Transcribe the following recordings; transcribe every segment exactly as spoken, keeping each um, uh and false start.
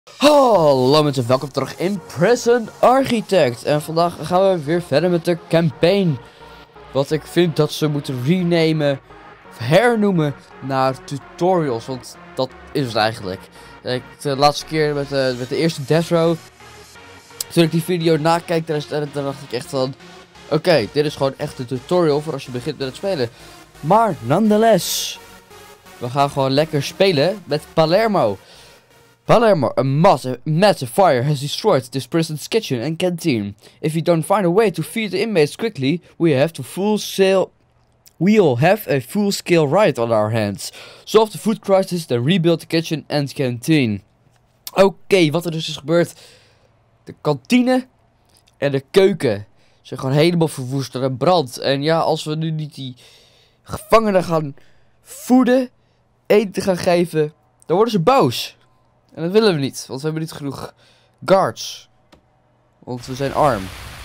Hallo mensen, welkom terug in Prison Architect. En vandaag gaan we weer verder met de campaign. Wat ik vind dat ze moeten renamen, of hernoemen naar tutorials. Want dat is het eigenlijk. Ik, de laatste keer met de, met de eerste Death Row, toen ik die video nakijk, dan dacht ik echt van... Oké, okay, dit is gewoon echt een tutorial voor als je begint met het spelen. Maar, nonetheless, we gaan gewoon lekker spelen met Palermo. Palermo, a massive, massive fire has destroyed this prison's kitchen and canteen. If you don't find a way to feed the inmates quickly, we have to full sail. We'll have a full-scale riot on our hands. Solve the food crisis, then rebuild the kitchen and canteen. Oké, okay, wat er dus is gebeurd. De kantine en de keuken zijn gewoon helemaal verwoest door een brand. En ja, als we nu niet die gevangenen gaan voeden, eten gaan geven, dan worden ze boos. En dat willen we niet, want we hebben niet genoeg guards. Want we zijn arm.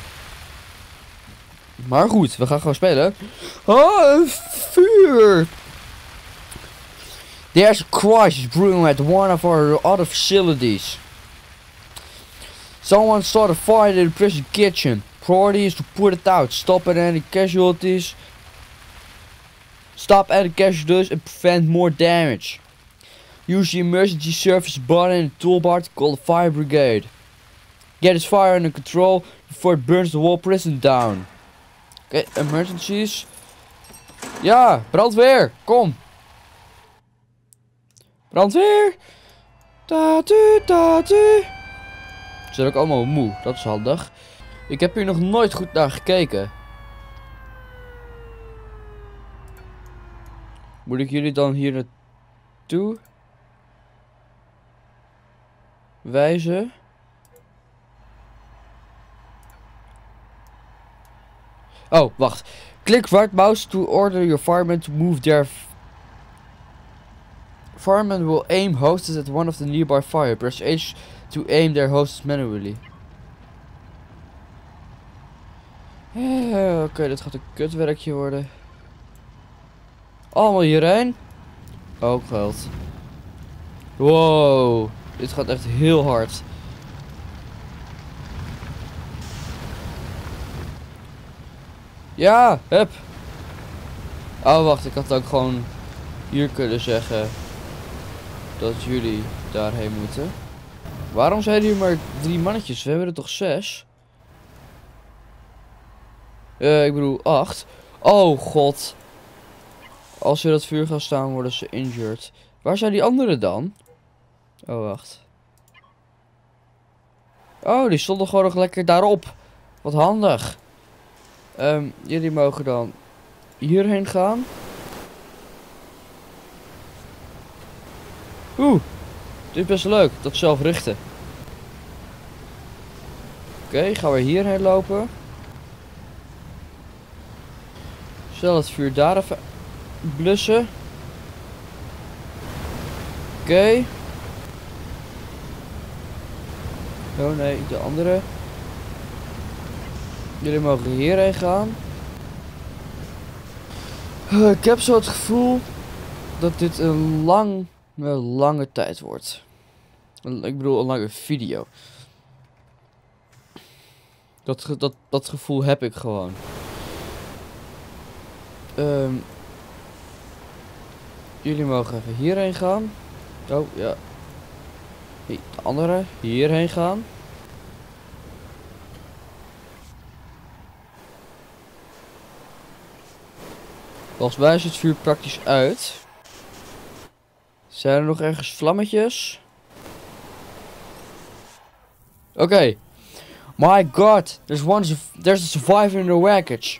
Maar goed, we gaan gewoon spelen. Oh, vuur! There's a crisis brewing at one of our other facilities. Someone started a fire in the prison kitchen. Priority is to put it out, stop any casualties. Stop any casualties and prevent more damage. Use the emergency service button in the toolbar to call the fire brigade. Get this fire under control before it burns the whole prison down. Oké, okay, emergencies. Ja, brandweer, kom. Brandweer. Tatu, tatu. Ze zijn ook allemaal moe, dat is handig. Ik heb hier nog nooit goed naar gekeken. Moet ik jullie dan hier naartoe wijzen? Oh, wacht. Click right mouse to order your firemen to move their... Firemen will aim hoses at one of the nearby fire. Press H to aim their hoses manually. Eh, Oké, okay, dit gaat een kutwerkje worden. Allemaal hierheen. Ook geld. Wow. Dit gaat echt heel hard. Ja, hup. Oh, wacht. Ik had ook gewoon hier kunnen zeggen dat jullie daarheen moeten. Waarom zijn hier maar drie mannetjes? We hebben er toch zes? Uh, ik bedoel acht. Oh, god. Als ze dat vuur gaan staan, worden ze injured. Waar zijn die anderen dan? Oh, wacht. Oh, die stonden gewoon nog lekker daarop. Wat handig. Um, jullie mogen dan hierheen gaan. Oeh. Dit is best leuk. Dat zelf richten. Oké, okay, gaan we hierheen lopen. Stel het vuur daar even blussen. Oké. Okay. Oh nee, de andere. Jullie mogen hierheen gaan. Uh, ik heb zo het gevoel dat dit een lang, een lange tijd wordt. Ik bedoel een lange video. Dat, dat, dat gevoel heb ik gewoon. Um, jullie mogen even hierheen gaan. Oh ja. Nee, de andere hierheen gaan. Volgens mij is het vuur praktisch uit. Zijn er nog ergens vlammetjes? Oké. Okay. My god, there's one, there's a survivor in the wreckage.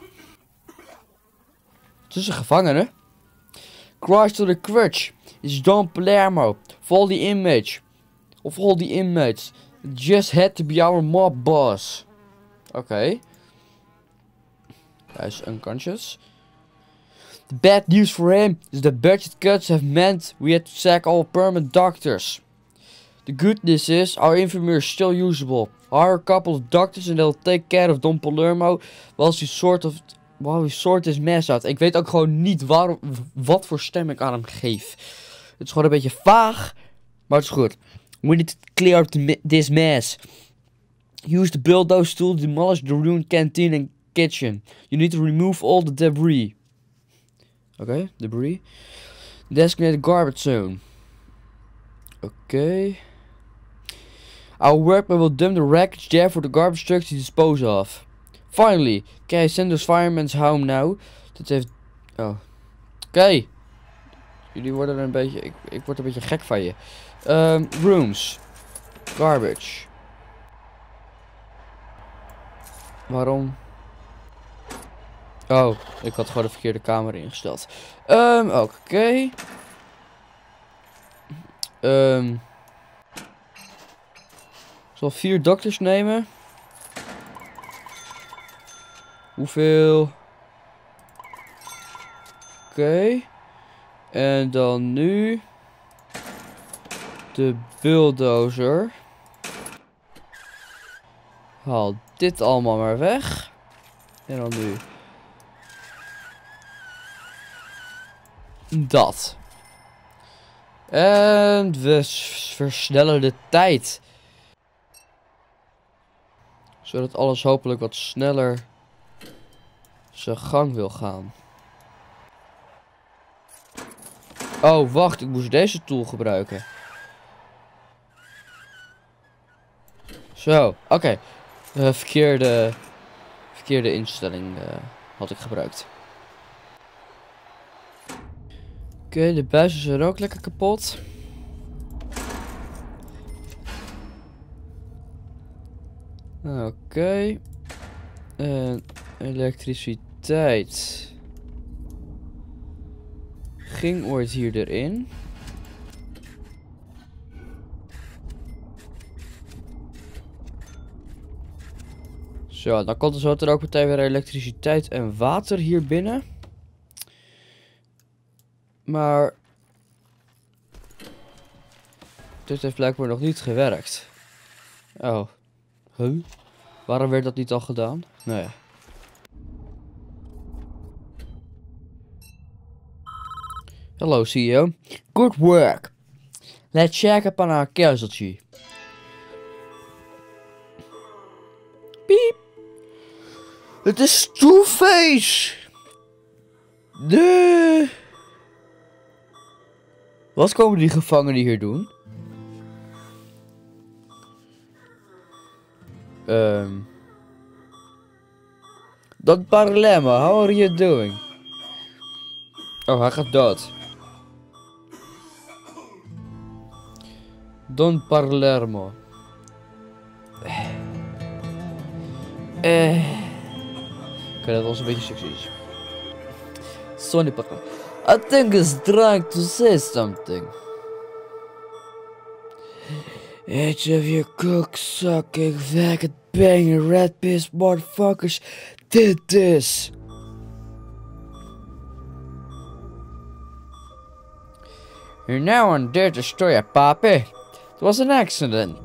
Het is een gevangene. Cries to the crutch. It's Don Palermo. Follow the image. Of all the inmates. Just had to be our mob boss. Oké. Okay. Hij is unconscious. The bad news for him is that budget cuts have meant we had to sack all permanent doctors. The good news is our infirmary is still usable. Hire a couple of doctors and they'll take care of Don Palermo whilst he sort of while we sort his mess out. Ik weet ook gewoon niet waarom, wat voor stem ik aan hem geef. Het is gewoon een beetje vaag, maar het is goed. We need to clear up the, this mess. Use the bulldozer tool to demolish the ruined canteen and kitchen. You need to remove all the debris. Okay, debris. Designate garbage zone. Okay. Our workmen will dump the wreckage there for the garbage truck to dispose of. Finally, can I send those firemen home now? Dat heeft... Oh. Oké. Okay. Jullie worden een beetje... Ik, ik word een beetje gek van je. Um, rooms. Garbage. Waarom? Oh, ik had gewoon de verkeerde kamer ingesteld. Um, oké. Okay. Um, ik zal vier dokters nemen. Hoeveel? Oké. Okay. En dan nu de bulldozer. Haal dit allemaal maar weg. En dan nu dat. En we versnellen de tijd. Zodat alles hopelijk wat sneller zijn gang wil gaan. Oh, wacht. Ik moest deze tool gebruiken. Zo, oké. Okay. Uh, verkeerde, verkeerde instelling uh, had ik gebruikt. Oké, okay, de buizen zijn ook lekker kapot. Oké. Okay. En elektriciteit ging ooit hier erin. Zo, dan komt er zo er ook meteen weer elektriciteit en water hier binnen. Maar dit heeft blijkbaar nog niet gewerkt. Oh. Huh? Waarom werd dat niet al gedaan? Nou ja. Hello C E O. Good work. Let's check up on our casualty. Piep. Het is Two-Face. De... Wat komen die gevangenen hier doen? Um, Don Palermo, how are you doing? Oh, hij gaat dood. Don Palermo. Eh. Oké, dat was een beetje seksies. Sonny Palermo. I think he's trying to say something. Each of you cock-sucking, faggot-banging, rat-pissed motherfuckers did this. You're now on there to destroy a Papi. It was an accident.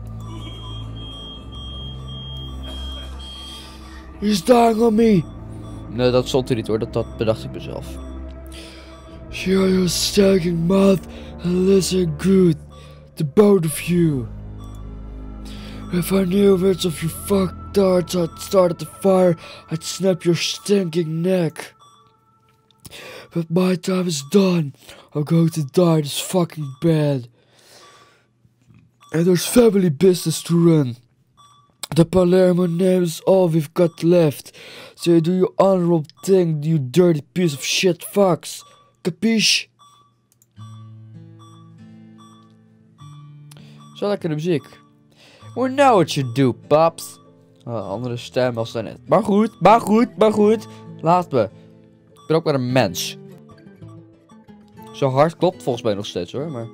He's dying on me. Nee, dat stond er niet hoor, dat, dat bedacht ik mezelf. Shut your stinking mouth and listen good. The both of you. If I knew which of you fucktards had started the fire, I'd snap your stinking neck. But my time is done. I'm going to die this fucking bad. And there's family business to run. The Palermo name is all we've got left. So you do your honorable thing, you dirty piece of shit fucks. Capiche? Zo lekkere muziek. We know what you do, paps. Oh, andere stem als daarnet. Maar goed, maar goed, maar goed. Laat me. Ik ben ook maar een mens. Zo hard klopt volgens mij nog steeds hoor, maar...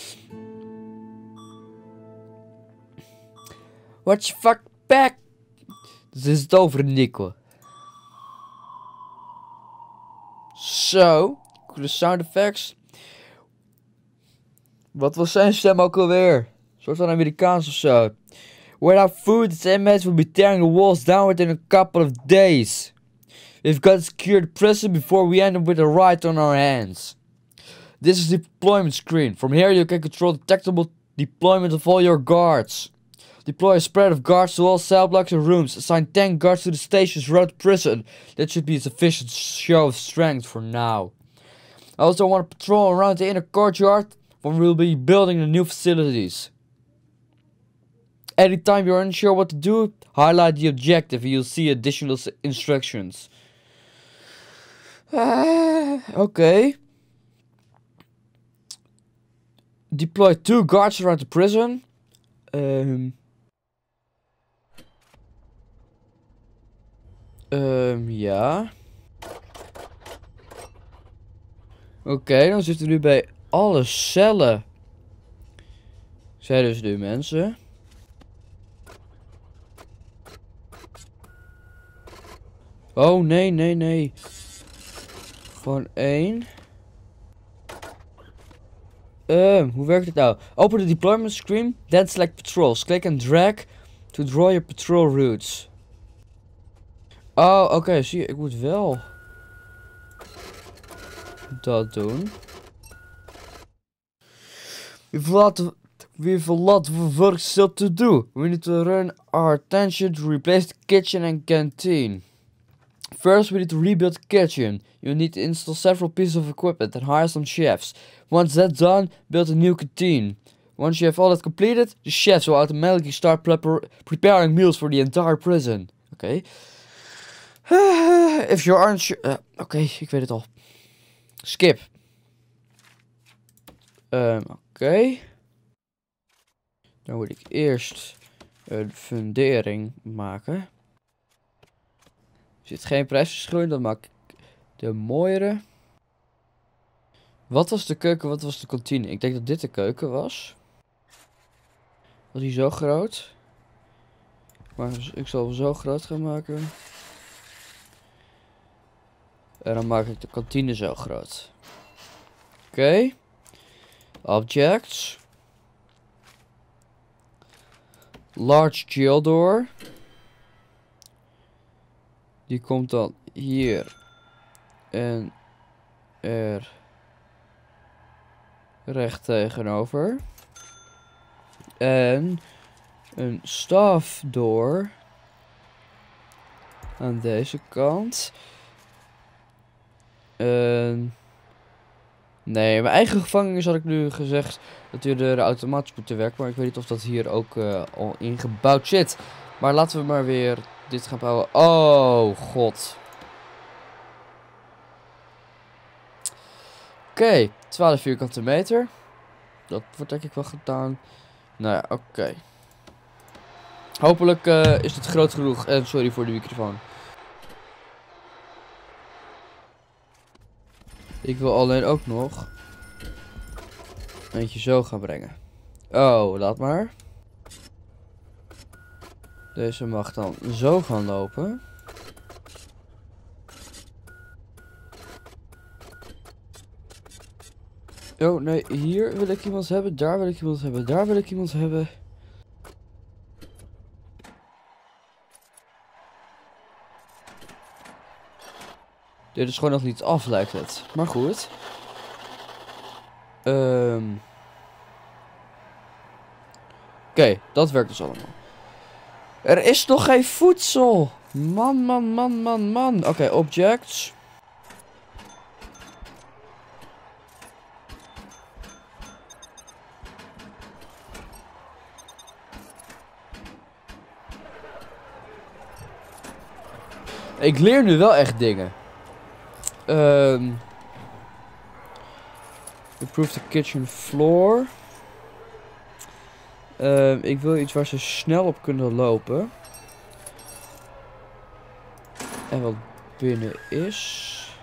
Watch your fuck back. Dus is het over, Nico. Zo. De sound effects. Wat was zijn stem ook alweer? Een soort van Amerikaans of zo. Without food, the inmates will be tearing the walls down within a couple of days. We've got to secure the prison before we end up with a riot on our hands. This is the deployment screen. From here you can control detectable Deployment of all your guards. Deploy a spread of guards to all cell blocks and rooms. Assign ten guards to the stations around the prison. That should be a sufficient show of strength for now. I also want to patrol around the inner courtyard when we'll be building the new facilities. Anytime you're unsure what to do, highlight the objective and you'll see additional instructions. Uh, okay. Deploy two guards around the prison. Um... Um, ja. Oké, okay, dan zitten we nu bij alle cellen. Zijn dus nu mensen. Oh, nee, nee, nee. Gewoon één. Um, hoe werkt het nou? Open the deployment screen, then select patrols. Click and drag to draw your patrol routes. Oh, oké, okay, zie je, ik moet wel dat doen. We have a lot of, we have a lot of work still to do. We need to run our attention to replace the kitchen and canteen. First, we need to rebuild the kitchen. You need to install several pieces of equipment and hire some chefs. Once that's done, build a new canteen. Once you have all that completed, the chefs will automatically start prepar preparing meals for the entire prison. Oké. Okay. If you aren't sure... Uh, Oké, okay, ik weet het al. Skip. Um, Oké. Okay. Dan moet ik eerst een fundering maken. Er zit geen prijsverschil in, dan maak ik de mooiere. Wat was de keuken, wat was de kantine? Ik denk dat dit de keuken was. Was die zo groot? Maar ik zal hem zo groot gaan maken. En dan maak ik de kantine zo groot. Oké. Okay. Objects. Large jail door. Die komt dan hier. En er recht tegenover. En een staff door. Aan deze kant. En... Nee, mijn eigen gevangenis had ik nu gezegd dat die er automatisch moeten werken. Maar ik weet niet of dat hier ook uh, al ingebouwd zit. Maar laten we maar weer dit gaan bouwen. Oh, god. Oké, okay, twaalf vierkante meter. Dat wordt denk ik wel gedaan. Nou ja, oké. Okay. Hopelijk uh, is het groot genoeg. En sorry voor de microfoon. Ik wil alleen ook nog eentje zo gaan brengen. Oh, laat maar. Deze mag dan zo gaan lopen. Oh nee, hier wil ik iemand hebben, daar wil ik iemand hebben, daar wil ik iemand hebben. Dit is gewoon nog niet af, lijkt het. Maar goed. Um. Oké, okay, dat werkt dus allemaal. Er is nog geen voedsel. Man, man, man, man, man. Oké, okay, objects. Ik leer nu wel echt dingen. Um, improve the kitchen floor. Um, ik wil iets waar ze snel op kunnen lopen. En wat binnen is.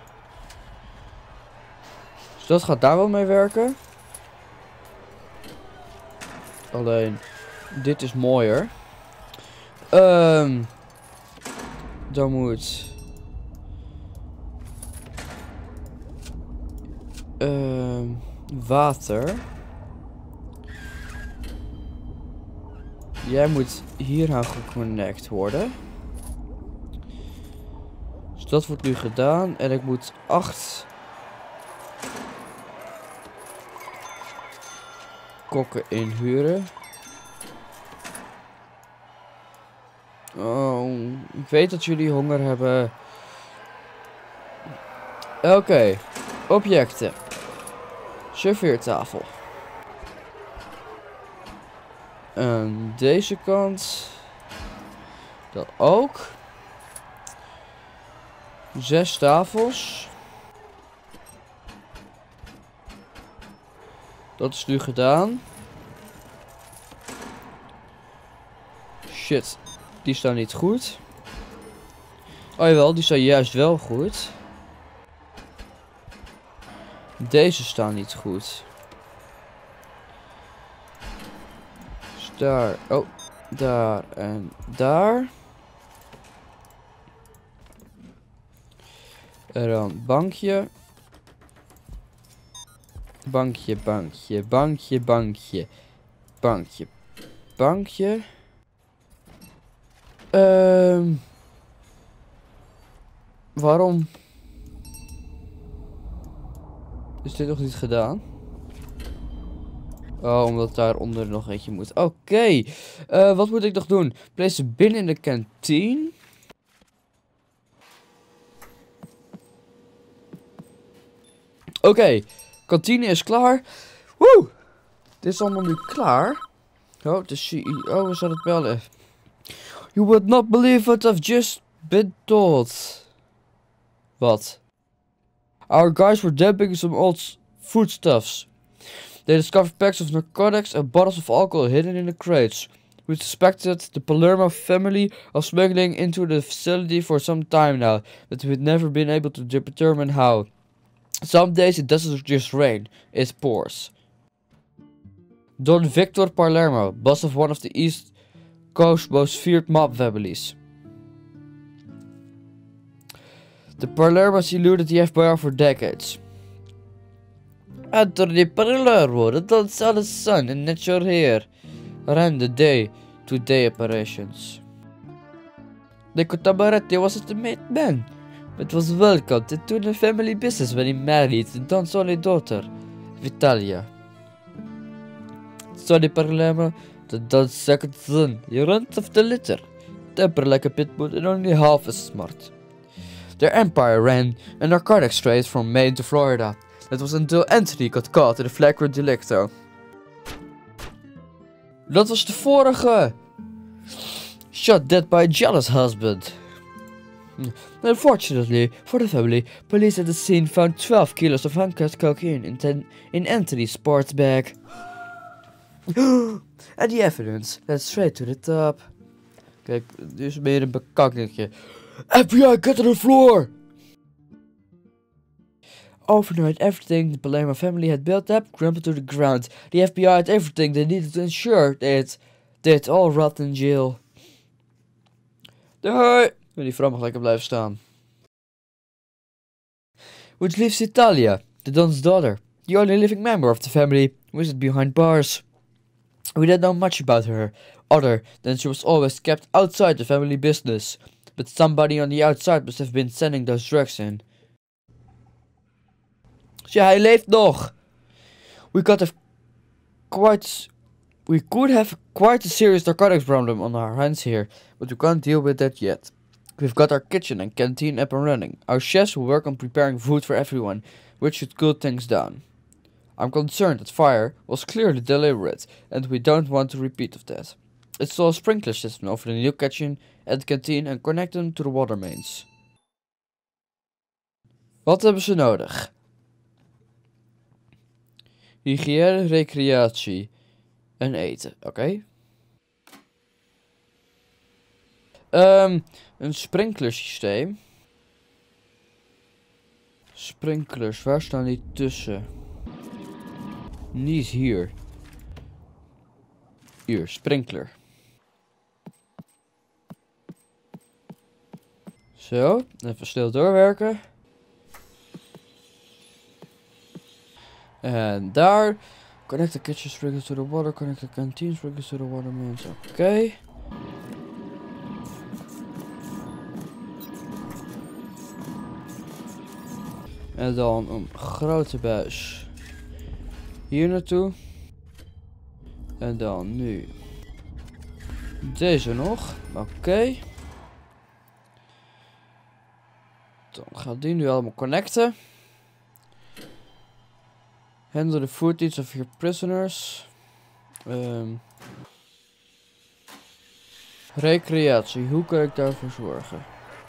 Dus dat gaat daar wel mee werken. Alleen, dit is mooier. Um, dan moet... Uh, water. Jij moet hier aan geconnect worden. Dus dat wordt nu gedaan. En ik moet acht... kokken inhuren. Oh, ik weet dat jullie honger hebben. Oké, okay. Objecten. Serveertafel. En deze kant. Dat ook. Zes tafels. Dat is nu gedaan. Shit, die staan niet goed. Oh jawel, die staan juist wel goed. Deze staan niet goed. Dus daar, oh, daar en daar. En dan bankje. Bankje, bankje, bankje, bankje. Bankje, bankje. Ehm... Um, waarom is dit nog niet gedaan? Oh, omdat daaronder nog eentje moet. Oké. Okay. Uh, wat moet ik nog doen? Place ze binnen in de kantine. Oké. Okay. Kantine is klaar. Woe! Dit is allemaal nu klaar. Oh, de C E O is aan het bellen. You would not believe what I've just been told. Wat? Our guys were dumping some old foodstuffs. They discovered packs of narcotics and bottles of alcohol hidden in the crates. We suspected the Palermo family of smuggling into the facility for some time now, but we've never been able to determine how. Some days it doesn't just rain, it pours. Don Victor Palermo, boss of one of the East Coast's most feared mob families. The Palermos eluded the F B I for decades. Anthony Palermo, the Don Sal's son and natural heir, ran the day-to-day operations. Nico Tabaretti wasn't a made man, but was welcomed into the family business when he married the Don's only daughter, Vitalia. Sonny Palermo, the Don's second son, he runs off the litter, temper like a pit bull and only half as smart. Their empire ran a narcotics trade from Maine to Florida. That was until Anthony got caught in a flagrant delicto. Dat was de vorige. Shot dead by a jealous husband. Unfortunately for the family, police at the scene found twelve kilos of uncut cocaine in, ten in Anthony's sports bag. And the evidence led straight to the top. Kijk, dit is meer een bekakkingje. F B I, get on the floor! Overnight, everything the Palermo family had built up crumbled to the ground. The F B I had everything they needed to ensure they'd, they'd all rot in jail. Doei! Die vrouw mag lekker blijven staan. Which leaves Italia, the Don's daughter, the only living member of the family, who is behind bars. We don't know much about her, other than she was always kept outside the family business. But somebody on the outside must have been sending those drugs in. Ja, hij leeft nog. We could have quite, we could have quite a serious narcotics problem on our hands here, but we can't deal with that yet. We've got our kitchen and canteen up and running. Our chefs will work on preparing food for everyone, which should cool things down. I'm concerned that fire was clearly deliberate, and we don't want a repeat of that. Install a sprinkler system over the new kitchen and canteen and connect them to the water mains. Wat hebben ze nodig? Hygiëne, recreatie en eten, oké. Okay. Um, een sprinklersysteem. Sprinklers, waar staan die tussen? Niet hier. Hier, sprinkler. Zo, even snel doorwerken. En daar. Connect the kitchen sprinkler to the water. Connect the canteen sprinkler to the water mains. Oké. Okay. En dan een grote buis. Hier naartoe. En dan nu. Deze nog. Oké. Okay. Dan gaat die nu allemaal connecten. Handle the footage of your prisoners. Um, recreatie. Hoe kan ik daarvoor zorgen?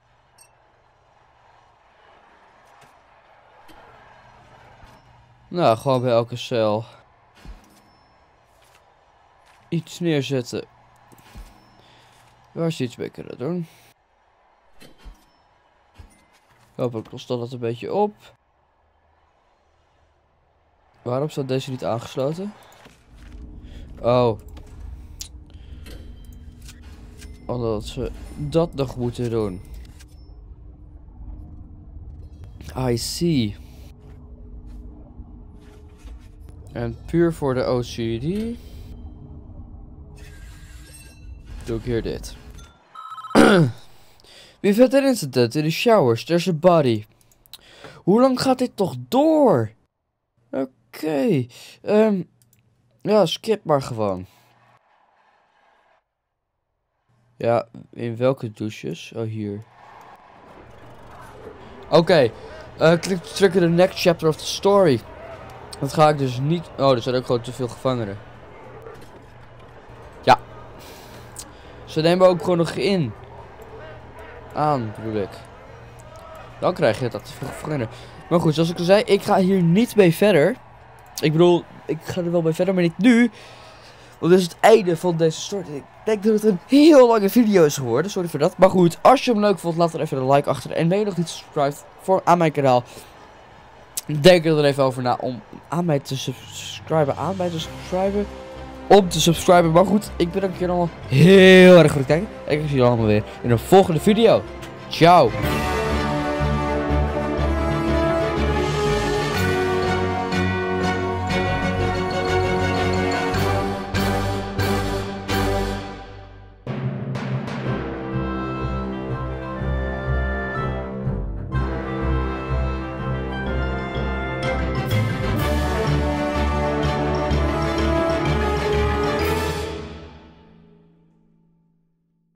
Nou, gewoon bij elke cel iets neerzetten. Waar is iets mee kunnen doen? Hopelijk lost dat het een beetje op. Waarom staat deze niet aangesloten? Oh. Omdat ze dat nog moeten doen. I see. En puur voor de O C D doe ik hier dit. We've had an incident in the showers. There's a body. Hoe lang gaat dit toch door? Oké. Okay. Um, ja, skip maar gewoon. Ja, in welke douches? Oh, hier. Oké. Okay. Uh, klik to trigger the next chapter of the story. Dat ga ik dus niet... Oh, er zijn ook gewoon te veel gevangenen. Ja. Ze nemen ook gewoon nog in. Aan, bedoel ik. Dan krijg je dat te veel gevangenen. Maar goed, zoals ik al zei, ik ga hier niet mee verder. Ik bedoel, ik ga er wel mee verder, maar niet nu. Want dit is het einde van deze story. Ik denk dat het een heel lange video is geworden. Sorry voor dat. Maar goed, als je hem leuk vond, laat er even een like achter. En ben je nog niet subscribed voor aan mijn kanaal. Denk er even over na om aan mij te subscriben. Aan mij te subscriben. Om te subscriben. Maar goed, ik bedank jullie allemaal heel erg voor het kijken. En ik zie jullie allemaal weer in een volgende video. Ciao.